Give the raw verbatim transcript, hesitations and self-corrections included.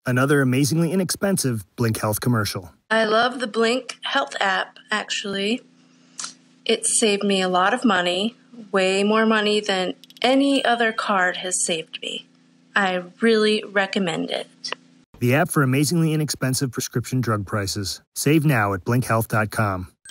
Another amazingly inexpensive Blink Health commercial. I love the Blink Health app, actually. It saved me a lot of money, way more money than any other card has saved me. I really recommend it. The app for amazingly inexpensive prescription drug prices. Save now at blink health dot com.